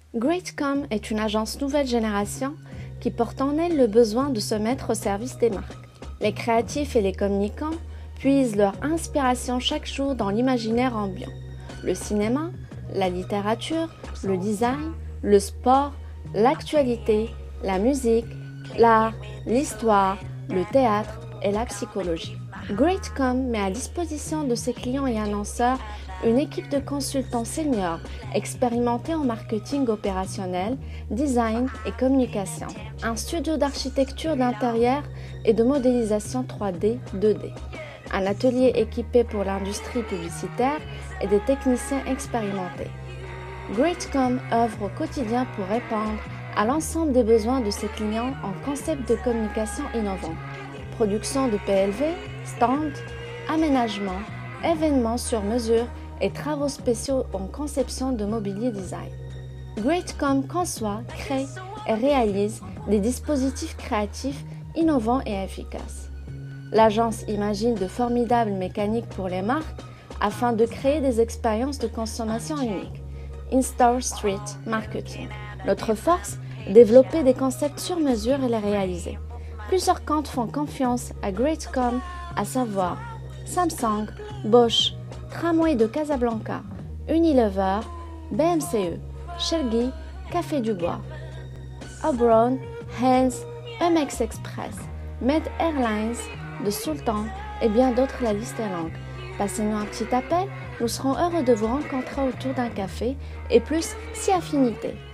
Greatcom est une agence nouvelle génération qui porte en elle le besoin de se mettre au service des marques. Les créatifs et les communicants puisent leur inspiration chaque jour dans l'imaginaire ambiant. Le cinéma, la littérature, le design, le sport, l'actualité, la musique, l'art, l'histoire, le théâtre et la psychologie. Greatcom met à disposition de ses clients et annonceurs une équipe de consultants seniors expérimentés en marketing opérationnel, design et communication, un studio d'architecture d'intérieur et de modélisation 3D, 2D, un atelier équipé pour l'industrie publicitaire et des techniciens expérimentés. Greatcom œuvre au quotidien pour répondre à l'ensemble des besoins de ses clients en concept de communication innovant, production de PLV, stands, aménagement, événements sur mesure et travaux spéciaux en conception de mobilier design. Greatcom conçoit, crée et réalise des dispositifs créatifs innovants et efficaces. L'agence imagine de formidables mécaniques pour les marques afin de créer des expériences de consommation uniques. In-Store Street Marketing. Notre force, développer des concepts sur mesure et les réaliser. Plusieurs comptes font confiance à Greatcom, à savoir Samsung, Bosch, Tramway de Casablanca, Unilever, BMCE, Shelby, Café du Bois, Obron, Heinz, MX Express, Med Airlines, de Sultan et bien d'autres, la liste est longue. Passez-nous un petit appel, nous serons heureux de vous rencontrer autour d'un café et plus si affinité.